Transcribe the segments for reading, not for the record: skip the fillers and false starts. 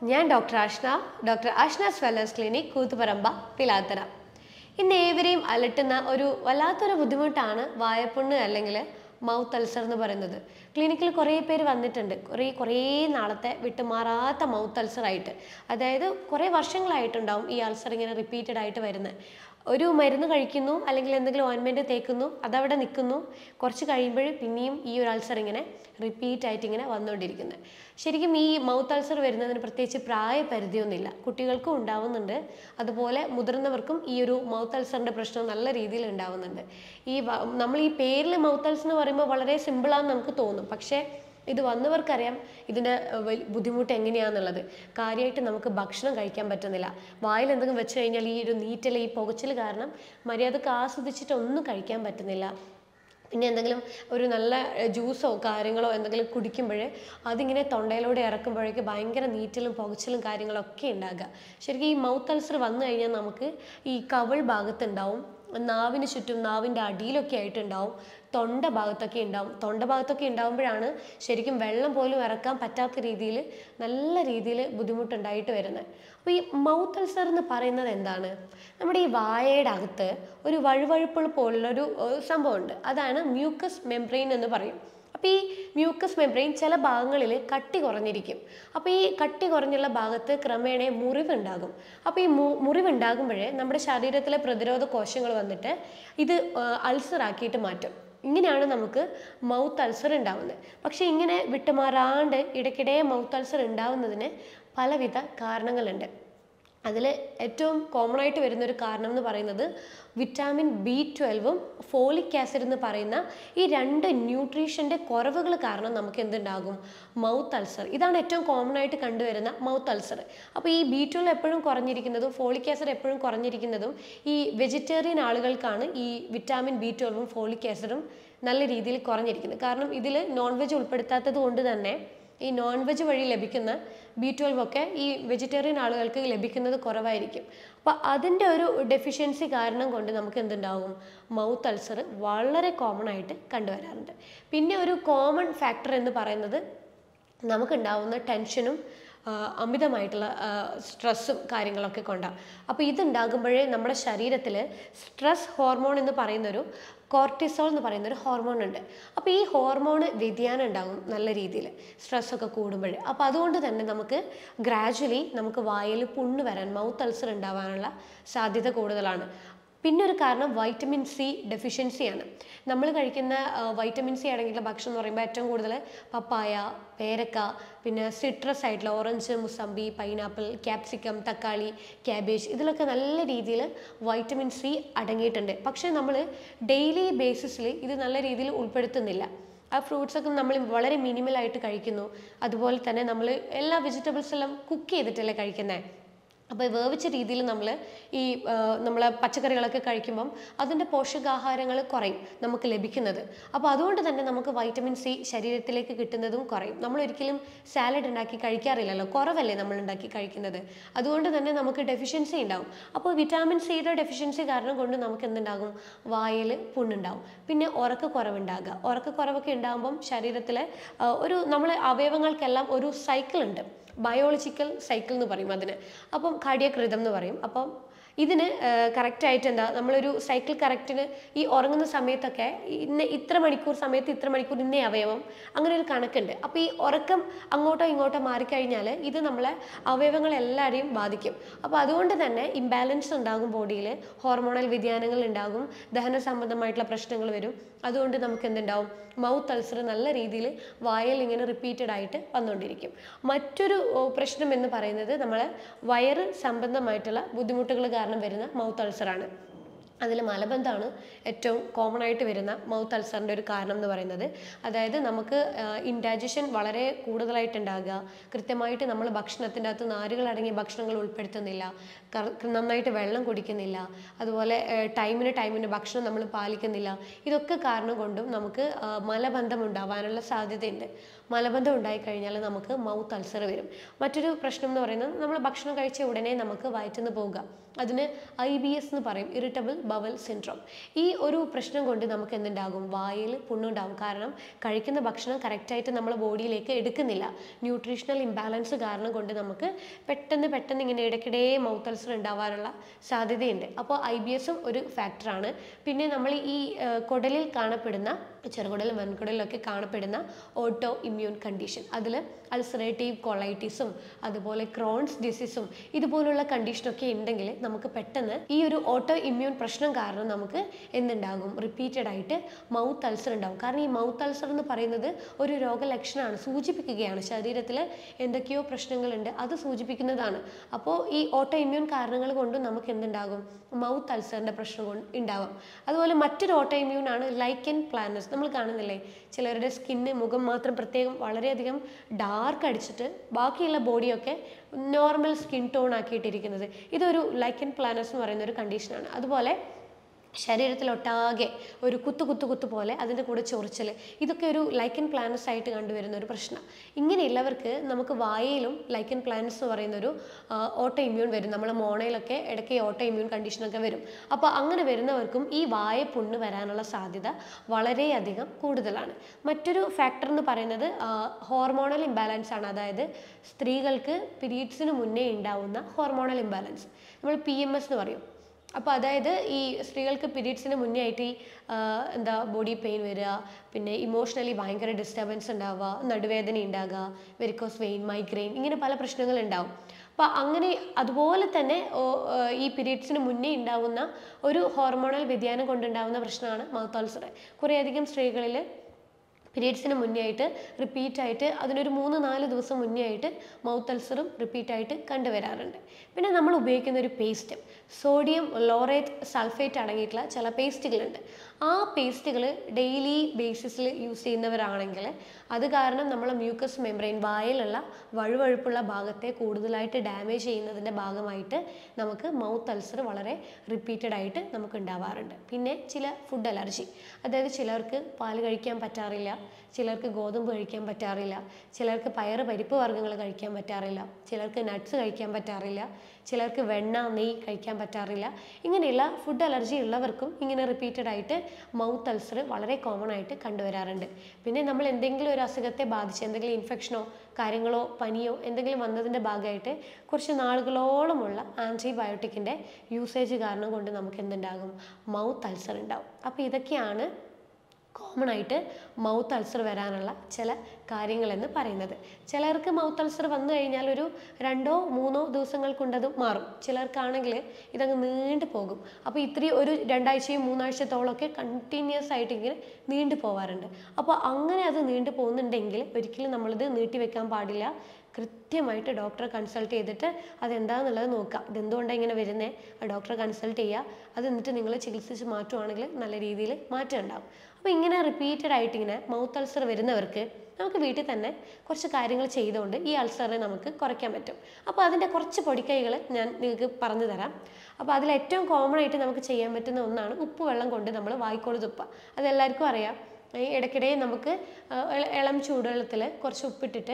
ഞാൻ doctor Ashnas wellness clinic Koothuparamba Pilathara. ഇന്ന് ഏവരെയും അലട്ടുന്ന ഒരു വല്ലാത്തൊരു ബുദ്ധിമുട്ടാണ് വായപ്പുണ്ണ് അല്ലെങ്കിൽ മൗത്ത് അൾസർ എന്ന് പറയുന്നത്. ക്ലിനിക്കിൽ കുറേ പേര് വന്നിട്ടുണ്ട്, കുറേ നാളത്തെ വിട്ടുമാറാത്ത മൗത്ത് അൾസർ ആയിട്ട്. അതായത് കുറേ വർഷങ്ങളായിട്ടുണ്ടാവും ഈ അൾസർ ഇങ്ങനെ റിപ്പീറ്റഡ് ആയിട്ട് വരുന്നത്. ഒരു മരുന്ന് കഴിക്കുന്നു അല്ലെങ്കിൽ എന്തെങ്കിലും ഓയിൻമെൻറ്റ് തേക്കുന്നു, അതവിടെ നിൽക്കുന്നു, കുറച്ച് കഴിയുമ്പോൾ പിന്നെയും ഈ ഒരു അൾസർ ഇങ്ങനെ റിപ്പീറ്റ് ആയിട്ട് ഇങ്ങനെ വന്നുകൊണ്ടിരിക്കുന്നത്. ശരിക്കും ഈ മൗത്ത് അൾസർ വരുന്നതിന് പ്രത്യേകിച്ച് പ്രായപരിധിയൊന്നുമില്ല, കുട്ടികൾക്കും ഉണ്ടാവുന്നുണ്ട്, അതുപോലെ മുതിർന്നവർക്കും ഈ ഒരു മൗത്ത് അൾസറിൻ്റെ പ്രശ്നം നല്ല രീതിയിൽ ഉണ്ടാവുന്നുണ്ട്. നമ്മൾ ഈ പേരിൽ മൗത്ത് അൾസർ എന്ന് പറയുമ്പോൾ വളരെ സിമ്പിളാണെന്ന് നമുക്ക് തോന്നും, പക്ഷേ ഇത് വന്നവർക്കറിയാം ഇതിൻ്റെ ബുദ്ധിമുട്ട് എങ്ങനെയാണെന്നുള്ളത്. കാര്യമായിട്ട് നമുക്ക് ഭക്ഷണം കഴിക്കാൻ പറ്റുന്നില്ല, വായിൽ എന്തെങ്കിലും വെച്ച് കഴിഞ്ഞാൽ ഈ ഒരു നീറ്റൽ, ഈ പുകച്ചിൽ കാരണം മര്യാദക്ക് ആസ്വദിച്ചിട്ടൊന്നും കഴിക്കാൻ പറ്റുന്നില്ല. പിന്നെ എന്തെങ്കിലും ഒരു നല്ല ജ്യൂസോ കാര്യങ്ങളോ എന്തെങ്കിലും കുടിക്കുമ്പോൾ അതിങ്ങനെ തൊണ്ടയിലൂടെ ഇറക്കുമ്പോഴേക്ക് ഭയങ്കര നീറ്റലും പുകച്ചിലും കാര്യങ്ങളൊക്കെ ഉണ്ടാകുക. ശരിക്കും ഈ മൗത്ത് അൾസർ വന്നു കഴിഞ്ഞാൽ നമുക്ക് ഈ കവിൾ ഭാഗത്തുണ്ടാവും, നാവിന് ചുറ്റും നാവിൻ്റെ അടിയിലൊക്കെ ആയിട്ടുണ്ടാവും, തൊണ്ട ഭാഗത്തൊക്കെ ഉണ്ടാവുമ്പോഴാണ് ശരിക്കും വെള്ളം പോലും ഇറക്കാൻ പറ്റാത്ത രീതിയിൽ നല്ല രീതിയിൽ ബുദ്ധിമുട്ടുണ്ടായിട്ട് വരുന്നത്. അപ്പോൾ ഈ മൗത്ത് അൾസർ എന്ന് പറയുന്നത് എന്താണ്? നമ്മുടെ ഈ വായയുടെ അകത്ത് ഒരു വഴുവഴുപ്പുകൾ പോലുള്ളൊരു സംഭവമുണ്ട്, അതാണ് മ്യൂക്കസ് മെംബ്രെയിൻ എന്ന് പറയും. അപ്പോൾ ഈ മ്യൂക്കസ് മെംബ്രെയിൻ ചില ഭാഗങ്ങളിൽ കട്ടി കുറഞ്ഞിരിക്കും. അപ്പോൾ ഈ കട്ടി കുറഞ്ഞുള്ള ഭാഗത്ത് ക്രമേണ മുറിവുണ്ടാകും. അപ്പോൾ ഈ മുറിവുണ്ടാകുമ്പോഴേ നമ്മുടെ ശരീരത്തിലെ പ്രതിരോധ കോശങ്ങൾ വന്നിട്ട് ഇത് അൾസർ ആക്കിയിട്ട് മാറ്റും. ഇങ്ങനെയാണ് നമുക്ക് മൗത്ത് അൾസർ ഉണ്ടാവുന്നത്. പക്ഷേ ഇങ്ങനെ വിട്ടുമാറാണ്ട് ഇടയ്ക്കിടെ മൗത്ത് അൾസർ ഉണ്ടാവുന്നതിന് പലവിധ കാരണങ്ങളുണ്ട്. അതിൽ ഏറ്റവും കോമൺ ആയിട്ട് വരുന്നൊരു കാരണം എന്ന് പറയുന്നത് വിറ്റാമിൻ B12 ഫോളിക് ആസിഡ് എന്ന് പറയുന്ന ഈ രണ്ട് ന്യൂട്രീഷൻ്റെ കുറവുകൾ കാരണം നമുക്ക് എന്തുണ്ടാകും? Mouth ulcer. ഇതാണ് ഏറ്റവും കോമൺ ആയിട്ട് കണ്ടുവരുന്ന മൗത്ത് അൾസർ. അപ്പോൾ ഈ B12 എപ്പോഴും കുറഞ്ഞിരിക്കുന്നതും ഫോളിക് ആസിഡ് എപ്പോഴും കുറഞ്ഞിരിക്കുന്നതും ഈ വെജിറ്റേറിയൻ ആളുകൾക്കാണ് ഈ വിറ്റാമിൻ B12 ഫോളിക് ആസിഡും നല്ല രീതിയിൽ കുറഞ്ഞിരിക്കുന്നത്. കാരണം ഇതിൽ നോൺ വെജ് ഉൾപ്പെടുത്താത്തത് കൊണ്ട് തന്നെ ഈ നോൺ വെജ് വഴി ലഭിക്കുന്ന B12 ഒക്കെ ഈ വെജിറ്റേറിയൻ ആളുകൾക്ക് ലഭിക്കുന്നത് കുറവായിരിക്കും. അപ്പോൾ അതിൻ്റെ ഒരു ഡെഫിഷ്യൻസി കാരണം കൊണ്ട് നമുക്ക് എന്തുണ്ടാവും? മൗത്ത് അൾസർ വളരെ കോമൺ ആയിട്ട് കണ്ടുവരാറുണ്ട്. പിന്നെ ഒരു കോമൺ ഫാക്ടർ എന്ന് പറയുന്നത് നമുക്കുണ്ടാവുന്ന ടെൻഷനും അമിതമായിട്ടുള്ള സ്ട്രെസ്സും കാര്യങ്ങളൊക്കെ കൊണ്ടാണ്. അപ്പോൾ ഇതുണ്ടാകുമ്പോഴേ നമ്മുടെ ശരീരത്തിൽ സ്ട്രെസ് ഹോർമോൺ എന്ന് പറയുന്നൊരു കോർട്ടിസോൾ എന്ന് പറയുന്നൊരു ഹോർമോൺ ഉണ്ട്. അപ്പോൾ ഈ ഹോർമോൺ വ്യതിയാനം ഉണ്ടാകും നല്ല രീതിയിൽ സ്ട്രെസ്സൊക്കെ കൂടുമ്പോൾ. അപ്പോൾ അതുകൊണ്ട് തന്നെ നമുക്ക് ഗ്രാജ്വലി നമുക്ക് വായിൽ പുണ്ണ് വരാൻ, മൗത്ത് അൾസർ ഉണ്ടാവാനുള്ള സാധ്യത കൂടുതലാണ്. പിന്നെ ഒരു കാരണം വൈറ്റമിൻ C ഡെഫിഷ്യൻസിയാണ്. നമ്മൾ കഴിക്കുന്ന വൈറ്റമിൻ C അടങ്ങിയിട്ടുള്ള ഭക്ഷണം എന്ന് പറയുമ്പോൾ ഏറ്റവും കൂടുതൽ പപ്പായ, പേരക്ക, പിന്നെ സിട്രസ് ആയിട്ടുള്ള ഓറഞ്ച്, മുസമ്പി, പൈനാപ്പിൾ, ക്യാപ്സിക്കം, തക്കാളി, ക്യാബേജ്, ഇതിലൊക്കെ നല്ല രീതിയിൽ വൈറ്റമിൻ C അടങ്ങിയിട്ടുണ്ട്. പക്ഷേ നമ്മൾ ഡെയിലി ബേസിസിൽ ഇത് നല്ല രീതിയിൽ ഉൾപ്പെടുത്തുന്നില്ല. ആ ഫ്രൂട്ട്സൊക്കെ നമ്മൾ വളരെ മിനിമലായിട്ട് കഴിക്കുന്നു. അതുപോലെ തന്നെ നമ്മൾ എല്ലാ വെജിറ്റബിൾസ് എല്ലാം കുക്ക് ചെയ്തിട്ടല്ലേ കഴിക്കുന്നത്. അപ്പോൾ വേവിച്ച രീതിയിൽ നമ്മൾ പച്ചക്കറികളൊക്കെ കഴിക്കുമ്പം അതിൻ്റെ പോഷകാഹാരങ്ങൾ കുറയും നമുക്ക് ലഭിക്കുന്നത്. അപ്പോൾ അതുകൊണ്ട് തന്നെ നമുക്ക് വൈറ്റമിൻ C ശരീരത്തിലേക്ക് കിട്ടുന്നതും കുറയും. നമ്മളൊരിക്കലും സാലഡ് ഉണ്ടാക്കി കഴിക്കാറില്ലല്ലോ, കുറവല്ലേ നമ്മൾ ഉണ്ടാക്കി കഴിക്കുന്നത്. അതുകൊണ്ട് തന്നെ നമുക്ക് ഡെഫിഷ്യൻസി ഉണ്ടാവും. അപ്പോൾ വിറ്റാമിൻ സിയുടെ ഡെഫിഷ്യൻസി കാരണം കൊണ്ട് നമുക്ക് എന്തുണ്ടാകും? വായിൽ പുണ്ണുണ്ടാവും. പിന്നെ ഉറക്കക്കുറവുണ്ടാകുക. ഉറക്കക്കുറവൊക്കെ ഉണ്ടാകുമ്പം ശരീരത്തിലെ നമ്മളെ അവയവങ്ങൾക്കെല്ലാം ഒരു സൈക്കിൾ ഉണ്ട്, ബയോളജിക്കൽ സൈക്കിൾ എന്ന് പറയും അതിന്. അപ്പം കാർഡിയക് റിതം എന്ന് പറയും. അപ്പം ഇതിന് കറക്റ്റായിട്ട് നമ്മളൊരു സൈക്കിൾ കറക്റ്റിന് ഈ ഉറങ്ങുന്ന സമയത്തൊക്കെ ഇത്ര മണിക്കൂർ സമയത്ത് ഇത്ര മണിക്കൂർ ഇന്നേ അവയവം, അങ്ങനെ ഒരു കണക്കുണ്ട്. അപ്പോൾ ഈ ഉറക്കം അങ്ങോട്ടോ ഇങ്ങോട്ടോ മാറിക്കഴിഞ്ഞാൽ ഇത് നമ്മളെ അവയവങ്ങളെല്ലാവരെയും ബാധിക്കും. അപ്പോൾ അതുകൊണ്ട് തന്നെ ഇംബാലൻസ് ഉണ്ടാകും, ബോഡിയിൽ ഹോർമോണൽ വ്യതിയാനങ്ങൾ ഉണ്ടാകും, ദഹന സംബന്ധമായിട്ടുള്ള പ്രശ്നങ്ങൾ വരും. അതുകൊണ്ട് നമുക്ക് എന്തുണ്ടാവും? മൗത്ത് അൾസർ നല്ല രീതിയിൽ വായിൽ ഇങ്ങനെ റിപ്പീറ്റഡ് ആയിട്ട് വന്നുകൊണ്ടിരിക്കും. മറ്റൊരു പ്രശ്നം എന്ന് പറയുന്നത് നമ്മളെ വയറ് സംബന്ധമായിട്ടുള്ള ബുദ്ധിമുട്ടുകൾ കാരണം വരുന്ന മൗത്ത് അൾസറാണ്. അതിൽ മലബന്ധമാണ് ഏറ്റവും കോമൺ ആയിട്ട് വരുന്ന മൗത്ത് അൾസറിൻ്റെ ഒരു കാരണം എന്ന് പറയുന്നത്. അതായത് നമുക്ക് ഇൻഡൈജഷൻ വളരെ കൂടുതലായിട്ടുണ്ടാകുക, കൃത്യമായിട്ട് നമ്മൾ ഭക്ഷണത്തിൻ്റെ അകത്ത് നാരുകൾ അടങ്ങിയ ഭക്ഷണങ്ങൾ ഉൾപ്പെടുത്തുന്നില്ല, നന്നായിട്ട് വെള്ളം കുടിക്കുന്നില്ല, അതുപോലെ ടൈമിന് ഭക്ഷണം നമ്മൾ പാലിക്കുന്നില്ല. ഇതൊക്കെ കാരണം കൊണ്ടും നമുക്ക് മലബന്ധം ഉണ്ടാവാനുള്ള സാധ്യതയുണ്ട്. മലബന്ധം ഉണ്ടായിക്കഴിഞ്ഞാൽ നമുക്ക് മൗത്ത് അൾസർ വരും. മറ്റൊരു പ്രശ്നം എന്ന് പറയുന്നത് നമ്മൾ ഭക്ഷണം കഴിച്ച ഉടനെ നമുക്ക് വയറ്റിൽ നിന്ന് പോവുക. അതിന് IBS എന്ന് പറയും, ഇറിറ്റബിൾ ബവൽ സിൻഡ്രോം. ഈ ഒരു പ്രശ്നം കൊണ്ട് നമുക്ക് എന്തുണ്ടാകും? വായിൽ പുണ്ണുണ്ടാകും. കാരണം കഴിക്കുന്ന ഭക്ഷണം കറക്റ്റായിട്ട് നമ്മളെ ബോഡിയിലേക്ക് എടുക്കുന്നില്ല. ന്യൂട്രീഷണൽ ഇംബാലൻസ് കാരണം കൊണ്ട് നമുക്ക് പെട്ടെന്ന് ഇങ്ങനെ ഇടയ്ക്കിടെ മൗത്ത് അൾസർ ഉണ്ടാവാനുള്ള സാധ്യതയുണ്ട്. അപ്പോൾ IBS ഒരു ഫാക്ടറാണ്. പിന്നെ നമ്മൾ ഈ കുടലിൽ കാണപ്പെടുന്ന, ചെറുകുടലും വൻകുടലിലൊക്കെ കാണപ്പെടുന്ന ഓട്ടോ ഇമ്മ്യൂൺ കണ്ടീഷൻ, അതിൽ അൾസറേറ്റീവ് കൊളൈറ്റിസും അതുപോലെ ക്രോൺസ് ഡിസീസും ഇതുപോലുള്ള കണ്ടീഷനൊക്കെ ഉണ്ടെങ്കിൽ നമുക്ക് പെട്ടെന്ന് ഈ ഒരു ഓട്ടോ ഇമ്മ്യൂൺ പ്രശ്നം കാരണം നമുക്ക് എന്തുണ്ടാകും? റിപ്പീറ്റഡ് ആയിട്ട് മൗത്ത് അൾസർ ഉണ്ടാകും. കാരണം ഈ മൗത്ത് അൾസർ എന്ന് പറയുന്നത് ഒരു രോഗലക്ഷണമാണ്, സൂചിപ്പിക്കുകയാണ് ശരീരത്തിൽ എന്തൊക്കെയോ പ്രശ്നങ്ങളുണ്ട് അത് സൂചിപ്പിക്കുന്നതാണ്. അപ്പോൾ ഈ ഓട്ടോ ഇമ്മ്യൂൺ കാരണങ്ങൾ കൊണ്ടും നമുക്ക് എന്തുണ്ടാകും? മൗത്ത് അൾസറിൻ്റെ പ്രശ്നം കൊണ്ട് ഉണ്ടാവാം. അതുപോലെ മറ്റൊരു ഓട്ടോ ഇമ്മ്യൂൺ ആണ് ലൈക്കൻ പ്ലാനസ്. നമ്മൾ കാണുന്നില്ലേ, ചിലരുടെ സ്കിന്ന്, മുഖം മാത്രം പ്രത്യേകം വളരെയധികം ഡാർക്ക് അടിച്ചിട്ട് ബാക്കിയുള്ള ബോഡിയൊക്കെ നോർമൽ സ്കിൻ ടോൺ ആക്കിയിട്ടിരിക്കുന്നത്. ഇതൊരു ലൈക്കൻ പ്ലാനസ് എന്ന് പറയുന്ന ഒരു കണ്ടീഷനാണ്. അതുപോലെ ശരീരത്തിലൊട്ടാകെ ഒരു കുത്തു പോലെ, അതിൻ്റെ കൂടെ ചൊറിച്ചൽ, ഇതൊക്കെ ഒരു ലൈക്കൻ പ്ലാനസ് ആയിട്ട് കണ്ടുവരുന്ന ഒരു പ്രശ്നം. ഇങ്ങനെയുള്ളവർക്ക് നമുക്ക് വായയിലും ലൈക്കൻ പ്ലാനസ് എന്ന് പറയുന്നൊരു ഓട്ടോ ഇമ്മ്യൂൺ വരും. നമ്മളെ മോണയിലൊക്കെ ഇടയ്ക്ക് ഓട്ടോ ഇമ്മ്യൂൺ കണ്ടീഷനൊക്കെ വരും. അപ്പോൾ അങ്ങനെ വരുന്നവർക്കും ഈ വായ പുണ്ണ് വരാനുള്ള സാധ്യത വളരെയധികം കൂടുതലാണ്. മറ്റൊരു ഫാക്ടർ എന്ന് പറയുന്നത് ഹോർമോണൽ ഇംബാലൻസ് ആണ്. അതായത് സ്ത്രീകൾക്ക് പീരീഡ്സിന് മുന്നേ ഉണ്ടാവുന്ന ഹോർമോണൽ ഇംബാലൻസ്, നമ്മൾ PMS എന്ന് പറയും. അപ്പോൾ അതായത് ഈ സ്ത്രീകൾക്ക് പീരീഡ്സിന് മുന്നേ ആയിട്ട് ഈ ബോഡി പെയിൻ വരിക, പിന്നെ ഇമോഷണലി ഭയങ്കര ഡിസ്റ്റർബൻസ് ഉണ്ടാവുക, നടുവേദന ഉണ്ടാകുക, വെരിക്കോസ് വെയിൻ, മൈഗ്രെയിൻ, ഇങ്ങനെ പല പ്രശ്നങ്ങൾ ഉണ്ടാവും. അപ്പോൾ അങ്ങനെ അതുപോലെ തന്നെ ഈ പീരീഡ്സിന് മുന്നേ ഉണ്ടാവുന്ന ഒരു ഹോർമോണൽ വ്യതിയാനം കൊണ്ടുണ്ടാവുന്ന പ്രശ്നമാണ് മൗത്ത് അൾസർ. കുറേയധികം സ്ത്രീകളിൽ പീരീഡ്സിന് മുന്നേ ആയിട്ട് റിപ്പീറ്റായിട്ട്, അതിനൊരു 3-4 ദിവസം മുന്നേ ആയിട്ട് മൗത്ത് അൾസറും റിപ്പീറ്റായിട്ട് കണ്ടുവരാറുണ്ട്. പിന്നെ നമ്മൾ ഉപയോഗിക്കുന്ന ഒരു പേസ്റ്റ്, സോഡിയം ലോറേറ്റ് സൾഫേറ്റ് അടങ്ങിയിട്ടുള്ള ചില പേസ്റ്റുകളുണ്ട്. ആ പേസ്റ്റുകൾ ഡെയിലി ബേസിസിൽ യൂസ് ചെയ്യുന്നവരാണെങ്കിൽ അത് കാരണം നമ്മളെ മ്യൂക്കസ് മെംബ്രെയിൻ, വായിലുള്ള വഴുവഴുപ്പുള്ള ഭാഗത്തെ കൂടുതലായിട്ട് ഡാമേജ് ചെയ്യുന്നതിൻ്റെ ഭാഗമായിട്ട് നമുക്ക് മൗത്ത് അൾസർ വളരെ റിപ്പീറ്റഡ് ആയിട്ട് നമുക്ക് ഉണ്ടാവാറുണ്ട്. പിന്നെ ചില ഫുഡ് അലർജി, അതായത് ചിലർക്ക് പാല് കഴിക്കാൻ പറ്റാറില്ല, ചിലർക്ക് ഗോതമ്പ് കഴിക്കാൻ പറ്റാറില്ല, ചിലർക്ക് പയറ് പരിപ്പ് വർഗ്ഗങ്ങൾ കഴിക്കാൻ പറ്റാറില്ല, ചിലർക്ക് നട്ട്സ് കഴിക്കാൻ പറ്റാറില്ല, ചിലർക്ക് വെണ്ണ, നെയ്യ് കഴിക്കാൻ പറ്റാറില്ല. ഇങ്ങനെയുള്ള ഫുഡ് അലർജി ഉള്ളവർക്കും ഇങ്ങനെ റിപ്പീറ്റഡ് ആയിട്ട് മൗത്ത് അൾസർ വളരെ കോമൺ ആയിട്ട് കണ്ടുവരാറുണ്ട്. പിന്നെ നമ്മൾ എന്തെങ്കിലും ഒരു അസുഖത്തെ ബാധിച്ച് എന്തെങ്കിലും ഇൻഫെക്ഷനോ കാര്യങ്ങളോ പനിയോ എന്തെങ്കിലും വന്നതിൻ്റെ ഭാഗമായിട്ട് കുറച്ച് നാളുകളോളമുള്ള ആൻറ്റിബയോട്ടിക്കിൻ്റെ യൂസേജ് കാരണം കൊണ്ട് നമുക്ക് എന്തുണ്ടാകും? മൗത്ത് അൾസർ ഉണ്ടാകും. അപ്പോൾ ഇതൊക്കെയാണ് കോമൺ ആയിട്ട് മൗത്ത് അൾസർ വരാനുള്ള ചില കാര്യങ്ങളെന്ന് പറയുന്നത്. ചിലർക്ക് മൗത്ത് അൾസർ വന്നു കഴിഞ്ഞാൽ ഒരു 2-3 ദിവസങ്ങൾ കൊണ്ടത് മാറും. ചിലർക്കാണെങ്കിൽ ഇതങ്ങ് നീണ്ടു പോകും. അപ്പോൾ ഇത്രയും ഒരു 2 ആഴ്ചയും 3 ആഴ്ചത്തോളമൊക്കെ കണ്ടിന്യൂസ് ആയിട്ട് ഇങ്ങനെ നീണ്ടു പോവാറുണ്ട്. അപ്പോൾ അങ്ങനെ അത് നീണ്ടു പോകുന്നുണ്ടെങ്കിൽ ഒരിക്കലും നമ്മളിത് നീട്ടിവെക്കാൻ പാടില്ല. കൃത്യമായിട്ട് ഡോക്ടറെ കൺസൾട്ട് ചെയ്തിട്ട് അതെന്താണെന്നുള്ളത് നോക്കുക. ഇതെന്തുകൊണ്ടാണ് ഇങ്ങനെ വരുന്നത്, ഡോക്ടറെ കൺസൾട്ട് ചെയ്യുക. അത് എന്നിട്ട് നിങ്ങൾ ചികിത്സിച്ച് മാറ്റുവാണെങ്കിൽ നല്ല രീതിയിൽ മാറ്റം ഉണ്ടാകും. അപ്പോൾ ഇങ്ങനെ റിപ്പീറ്റഡ് ആയിട്ട് ഇങ്ങനെ മൗത്ത് അൾസർ വരുന്നവർക്ക് നമുക്ക് വീട്ടിൽ തന്നെ കുറച്ച് കാര്യങ്ങൾ ചെയ്തുകൊണ്ട് ഈ അൾസറിനെ നമുക്ക് കുറയ്ക്കാൻ പറ്റും. അപ്പോൾ അതിൻ്റെ കുറച്ച് പൊടിക്കൈകൾ ഞാൻ നിങ്ങൾക്ക് പറഞ്ഞു തരാം. അപ്പോൾ അതിലേറ്റവും കോമൺ ആയിട്ട് നമുക്ക് ചെയ്യാൻ പറ്റുന്ന ഒന്നാണ് ഉപ്പ് വെള്ളം കൊണ്ട് നമ്മൾ വായ്ക്കോട് തുപ്പുക. അതെല്ലാവർക്കും അറിയാം. ഇടയ്ക്കിടെ നമുക്ക് ഇളം ചൂടുവെള്ളത്തിൽ കുറച്ച് ഉപ്പിട്ടിട്ട്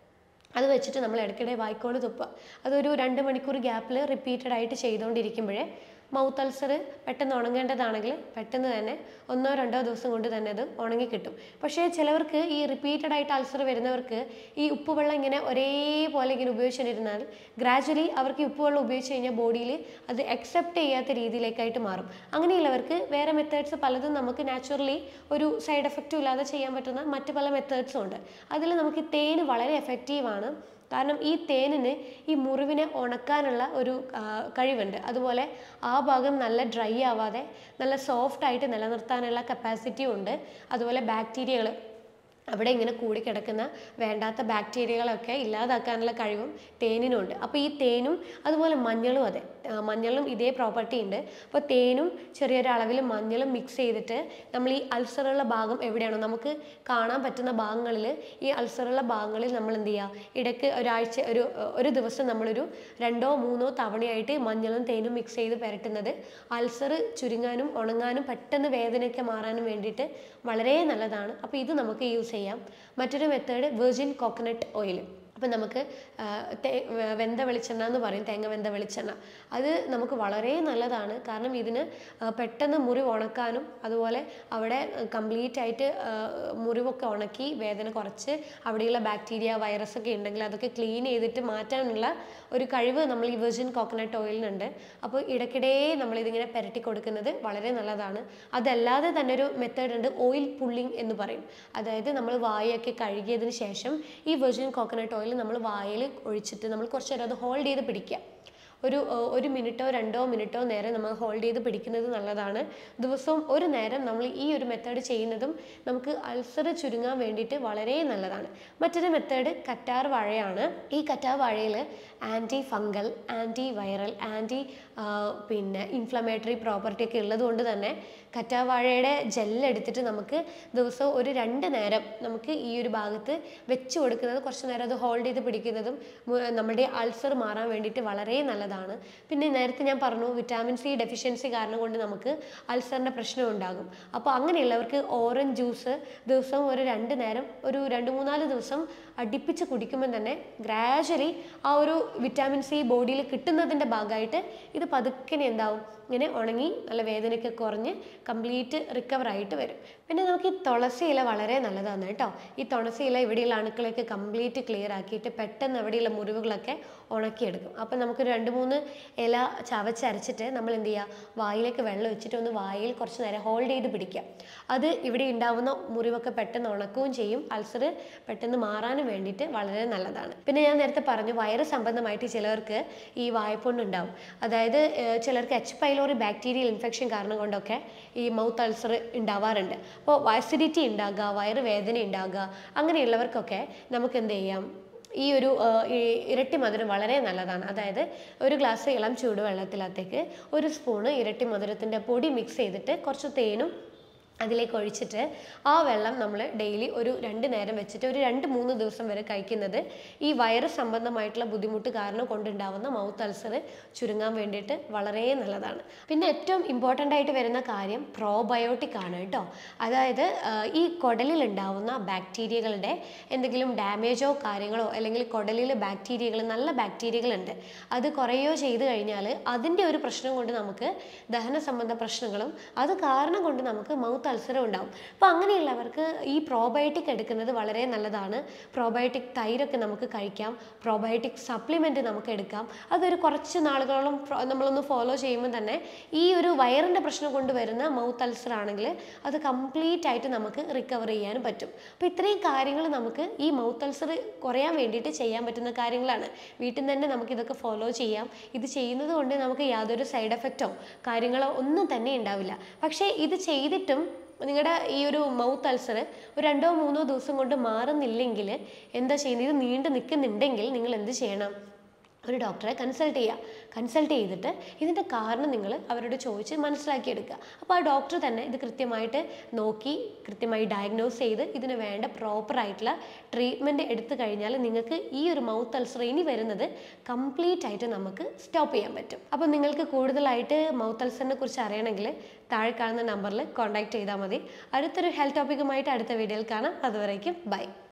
അത് വെച്ചിട്ട് നമ്മൾ ഇടയ്ക്കിടെ വായ്ക്കോട് തുപ്പുക. അതൊരു 2 മണിക്കൂർ ഗ്യാപ്പിൽ റിപ്പീറ്റഡ് ആയിട്ട് ചെയ്തുകൊണ്ടിരിക്കുമ്പോഴേ മൗത്ത് അൾസർ പെട്ടെന്ന് ഉണങ്ങേണ്ടതാണെങ്കിൽ പെട്ടെന്ന് തന്നെ 1-2 ദിവസം കൊണ്ട് തന്നെ അത് ഉണങ്ങി കിട്ടും. പക്ഷേ ചിലവർക്ക് ഈ റിപ്പീറ്റഡ് ആയിട്ട് അൾസർ വരുന്നവർക്ക് ഈ ഉപ്പുവെള്ളം ഇങ്ങനെ ഒരേപോലെ ഇങ്ങനെ ഉപയോഗിച്ചിരുന്നാൽ ഗ്രാജ്വലി അവർക്ക് ഈ ഉപ്പുവെള്ളം ഉപയോഗിച്ച് കഴിഞ്ഞാൽ ബോഡിയിൽ അത് അക്സെപ്റ്റ് ചെയ്യാത്ത രീതിയിലേക്കായിട്ട് മാറും. അങ്ങനെയുള്ളവർക്ക് വേറെ മെത്തേഡ്സ് പലതും നമുക്ക് നാച്ചുറലി ഒരു സൈഡ് എഫക്റ്റും ഇല്ലാതെ ചെയ്യാൻ പറ്റുന്ന മറ്റ് പല മെത്തേഡ്സും ഉണ്ട്. അതിൽ നമുക്ക് തേന് വളരെ എഫക്റ്റീവാണ്. കാരണം ഈ തേനിന് ഈ മുറിവിനെ ഉണക്കാനുള്ള ഒരു കഴിവുണ്ട്. അതുപോലെ ആ ഭാഗം നല്ല ഡ്രൈ ആവാതെ നല്ല സോഫ്റ്റ് ആയിട്ട് നിലനിർത്താനുള്ള കപ്പാസിറ്റിയും ഉണ്ട്. അതുപോലെ ബാക്ടീരിയകൾ അവിടെ ഇങ്ങനെ കൂടിക്കിടക്കുന്ന വേണ്ടാത്ത ബാക്ടീരിയകളൊക്കെ ഇല്ലാതാക്കാനുള്ള കഴിവും തേനിനുണ്ട്. അപ്പോൾ ഈ തേനും അതുപോലെ മഞ്ഞളും അതെ, മഞ്ഞളും ഇതേ പ്രോപ്പർട്ടി ഉണ്ട്. അപ്പോൾ തേനും ചെറിയൊരളവിൽ മഞ്ഞളും മിക്സ് ചെയ്തിട്ട് നമ്മൾ ഈ അൾസറുള്ള ഭാഗം എവിടെയാണോ നമുക്ക് കാണാൻ പറ്റുന്ന ഭാഗങ്ങളിൽ, ഈ അൾസറുള്ള ഭാഗങ്ങളിൽ നമ്മൾ എന്ത് ചെയ്യുക, ഇടയ്ക്ക് ഒരു ദിവസം നമ്മളൊരു 2-3 തവണയായിട്ട് മഞ്ഞളും തേനും മിക്സ് ചെയ്ത് പുരട്ടുന്നത് അൾസർ ചുരുങ്ങാനും ഉണങ്ങാനും പെട്ടെന്ന് വേദനയൊക്കെ മാറാനും വേണ്ടിയിട്ട് വളരെ നല്ലതാണ്. അപ്പോൾ ഇത് നമുക്ക് യൂസ് ചെയ്യാം. മറ്റൊരു മെത്തേഡ് വെർജിൻ കോക്കനട്ട് ഓയിൽ. അപ്പം നമുക്ക് വെന്ത വെളിച്ചെണ്ണ എന്ന് പറയും, തേങ്ങ വെന്ത വെളിച്ചെണ്ണ. അത് നമുക്ക് വളരെ നല്ലതാണ്. കാരണം ഇതിന് പെട്ടെന്ന് മുറിവ് ഉണക്കാനും അതുപോലെ അവിടെ കംപ്ലീറ്റ് ആയിട്ട് മുറിവൊക്കെ ഉണക്കി വേദന കുറച്ച് അവിടെയുള്ള ബാക്ടീരിയ വൈറസ് ഒക്കെ ഉണ്ടെങ്കിൽ അതൊക്കെ ക്ലീൻ ചെയ്തിട്ട് മാറ്റാനുള്ള ഒരു കഴിവ് നമ്മൾ ഈ വെർജിൻ കോക്കനട്ട് ഓയിലിനുണ്ട്. അപ്പോൾ ഇടയ്ക്കിടെ നമ്മളിതിങ്ങനെ പുരട്ടി കൊടുക്കുന്നത് വളരെ നല്ലതാണ്. അതല്ലാതെ തന്നെ ഒരു മെത്തേഡ് ഉണ്ട്, ഓയിൽ പുള്ളിങ് എന്ന് പറയും. അതായത് നമ്മൾ വായൊക്കെ കഴുകിയതിന് ശേഷം ഈ വെർജിൻ കോക്കനട്ട് ഓയിൽ നമ്മൾ വായിൽ ഒഴിച്ചിട്ട് നമ്മൾ കുറച്ച് നേരം അത് ഹോൾഡ് ചെയ്ത് പിടിക്കുക. ഒരു മിനിറ്റോ 2 മിനിറ്റോ നേരം നമ്മൾ ഹോൾഡ് ചെയ്ത് പിടിക്കുന്നത് നല്ലതാണ്. ദിവസവും ഒരു നേരം നമ്മൾ ഈ ഒരു മെത്തേഡ് ചെയ്യുന്നതും നമുക്ക് അൾസർ ചുരുങ്ങാൻ വേണ്ടിയിട്ട് വളരെ നല്ലതാണ്. മറ്റൊരു മെത്തേഡ് കറ്റാർ വാഴയാണ്. ഈ കറ്റാർ വാഴയിൽ anti fungal, anti viral, inflammatory property ഒക്കെ ഉള്ളത് കൊണ്ട് തന്നെ കറ്റാർ വാഴയുടെ ജെല്ലെടുത്തിട്ട് നമുക്ക് ദിവസവും ഒരു 2 നേരം നമുക്ക് ഈ ഒരു ഭാഗത്ത് വെച്ച് കൊടുക്കുന്നത്, കുറച്ച് നേരം അത് ഹോൾഡ് ചെയ്ത് പിടിക്കുന്നതും നമ്മുടെ അൾസർ മാറാൻ വേണ്ടിയിട്ട് വളരെ നല്ലതാണ്. പിന്നെ നേരത്തെ ഞാൻ പറഞ്ഞു വിറ്റാമിൻ സി ഡെഫിഷ്യൻസി കാരണം കൊണ്ട് നമുക്ക് അൾസറിൻ്റെ പ്രശ്നം ഉണ്ടാകും. അപ്പോൾ അങ്ങനെയുള്ളവർക്ക് ഓറഞ്ച് ജ്യൂസ് ദിവസവും ഒരു 2 നേരം ഒരു 2-3-4 ദിവസം അടുപ്പിച്ച് കുടിക്കുമ്പോൾ തന്നെ ഗ്രാജുവലി ആ ഒരു വിറ്റാമിൻ സി ബോഡിയിൽ കിട്ടുന്നതിൻ്റെ ഭാഗമായിട്ട് ഇത് പതുക്കെ എന്താവും, ഇങ്ങനെ ഉണങ്ങി നല്ല വേദനയൊക്കെ കുറഞ്ഞ് കംപ്ലീറ്റ് റിക്കവർ ആയിട്ട് വരും. പിന്നെ നമുക്ക് ഈ തുളസി ഇല വളരെ നല്ലതാണ് കേട്ടോ. ഈ തുളസി ഇല ഇവിടെയുള്ള അണുക്കളൊക്കെ കംപ്ലീറ്റ് ക്ലിയർ ആക്കിയിട്ട് പെട്ടെന്ന് അവിടെയുള്ള മുറിവുകളൊക്കെ ഉണക്കിയെടുക്കും. അപ്പം നമുക്കൊരു 2-3 ഇല ചവച്ചരച്ചിട്ട് നമ്മൾ എന്ത് ചെയ്യുക, വായിലേക്ക് വെള്ളം ഒഴിച്ചിട്ട് ഒന്ന് വായിൽ കുറച്ച് നേരം ഹോൾഡ് ചെയ്ത് പിടിക്കുക. അത് ഇവിടെ ഉണ്ടാവുന്ന മുറിവൊക്കെ പെട്ടെന്ന് ഉണക്കുകയും ചെയ്യും. അൾസർ പെട്ടെന്ന് മാറാനും വേണ്ടിയിട്ട് വളരെ നല്ലതാണ്. പിന്നെ ഞാൻ നേരത്തെ പറഞ്ഞു വൈറസ് സംബന്ധമായിട്ട് ചിലർക്ക് ഈ വായ്പുണ്ണുണ്ടാവും. അതായത് ചിലർക്ക് എച്ച് പൈലോറി ബാക്ടീരിയൽ ഇൻഫെക്ഷൻ കാരണം കൊണ്ടൊക്കെ ഈ മൗത്ത് അൾസർ ഉണ്ടാവാറുണ്ട്. അപ്പോൾ അസിഡിറ്റി ഉണ്ടാകുക, വയറുവേദന ഉണ്ടാകുക, അങ്ങനെയുള്ളവർക്കൊക്കെ നമുക്ക് എന്ത് ചെയ്യാം, ഈ ഒരു ഇരട്ടി മധുരം വളരെ നല്ലതാണ്. അതായത് ഒരു ഗ്ലാസ് ഇളം ചൂടുവെള്ളത്തിനകത്തേക്ക് 1 സ്പൂണ് ഇരട്ടി മധുരത്തിൻ്റെ പൊടി മിക്സ് ചെയ്തിട്ട് കുറച്ച് തേനും അതിലേക്ക് ഒഴിച്ചിട്ട് ആ വെള്ളം നമ്മൾ ഡെയിലി ഒരു 2 നേരം വെച്ചിട്ട് ഒരു 2-3 ദിവസം വരെ കഴിക്കുന്നത് ഈ വൈറസ് സംബന്ധമായിട്ടുള്ള ബുദ്ധിമുട്ട് കാരണം കൊണ്ടുണ്ടാവുന്ന മൗത്ത് അൾസർ ചുരുങ്ങാൻ വേണ്ടിയിട്ട് വളരെ നല്ലതാണ്. പിന്നെ ഏറ്റവും ഇമ്പോർട്ടൻ്റ് ആയിട്ട് വരുന്ന കാര്യം പ്രോബയോട്ടിക് ആണ് കേട്ടോ. അതായത് ഈ കുടലിൽ ഉണ്ടാവുന്ന ബാക്ടീരിയകളുടെ എന്തെങ്കിലും ഡാമേജോ കാര്യങ്ങളോ അല്ലെങ്കിൽ കുടലിൽ ബാക്ടീരിയകൾ, നല്ല ബാക്ടീരിയകളുണ്ട്, അത് കുറയോ ചെയ്ത് കഴിഞ്ഞാൽ അതിൻ്റെ ഒരു പ്രശ്നം കൊണ്ട് നമുക്ക് ദഹന സംബന്ധ പ്രശ്നങ്ങളും അത് കാരണം കൊണ്ട് നമുക്ക് മൗത്ത് അൾസർ ഉണ്ടാവും. അപ്പോൾ അങ്ങനെയുള്ളവർക്ക് ഈ പ്രോബയോട്ടിക് എടുക്കുന്നത് വളരെ നല്ലതാണ്. പ്രോബയോട്ടിക് തൈരൊക്കെ നമുക്ക് കഴിക്കാം, പ്രോബയോട്ടിക് സപ്ലിമെൻറ്റ് നമുക്ക് എടുക്കാം. അതൊരു കുറച്ച് നാളുകളോളം നമ്മളൊന്ന് ഫോളോ ചെയ്യുമ്പോൾ തന്നെ ഈ ഒരു വയറിൻ്റെ പ്രശ്നം കൊണ്ടുവരുന്ന മൗത്ത് അൾസർ ആണെങ്കിൽ അത് കംപ്ലീറ്റ് ആയിട്ട് നമുക്ക് റിക്കവർ ചെയ്യാനും പറ്റും. അപ്പോൾ ഇത്രയും കാര്യങ്ങൾ നമുക്ക് ഈ മൗത്ത് അൾസർ കുറയാൻ വേണ്ടിയിട്ട് ചെയ്യാൻ പറ്റുന്ന കാര്യങ്ങളാണ്. വീട്ടിൽ നിന്ന് തന്നെ നമുക്കിതൊക്കെ ഫോളോ ചെയ്യാം. ഇത് ചെയ്യുന്നത് കൊണ്ട് നമുക്ക് യാതൊരു സൈഡ് എഫക്റ്റോ കാര്യങ്ങളോ ഒന്നും തന്നെ ഉണ്ടാവില്ല. പക്ഷേ ഇത് ചെയ്തിട്ടും നിങ്ങളുടെ ഈ ഒരു മൗത്ത് അൾസർ ഒരു 2-3 ദിവസം കൊണ്ട് മാറുന്നില്ലെങ്കിൽ എന്താ ചെയ്യുന്നത്, ഇത് നീണ്ടു നിൽക്കുന്നുണ്ടെങ്കിൽ നിങ്ങൾ എന്ത് ചെയ്യണം, ഒരു ഡോക്ടറെ കൺസൾട്ട് ചെയ്തിട്ട് ഇതിൻ്റെ കാരണം നിങ്ങൾ അവരോട് ചോദിച്ച് മനസ്സിലാക്കിയെടുക്കുക. അപ്പോൾ ആ ഡോക്ടർ തന്നെ ഇത് കൃത്യമായിട്ട് നോക്കി കൃത്യമായി ഡയഗ്നോസ് ചെയ്ത് ഇതിന് വേണ്ട പ്രോപ്പറായിട്ടുള്ള ട്രീറ്റ്മെൻറ്റ് എടുത്തു കഴിഞ്ഞാൽ നിങ്ങൾക്ക് ഈ ഒരു മൗത്ത് അൾസർ ഇനി വരുന്നത് കംപ്ലീറ്റ് ആയിട്ട് നമുക്ക് സ്റ്റോപ്പ് ചെയ്യാൻ പറ്റും. അപ്പോൾ നിങ്ങൾക്ക് കൂടുതലായിട്ട് മൗത്ത് അൾസറിനെ കുറിച്ച് അറിയണമെങ്കിൽ താഴെ കാണുന്ന നമ്പറിൽ കോൺടാക്ട് ചെയ്താൽ മതി. അടുത്തൊരു ഹെൽത്ത് ടോപ്പിക്കുമായിട്ട് അടുത്ത വീഡിയോയിൽ കാണാം. അതുവരേക്കും ബൈ.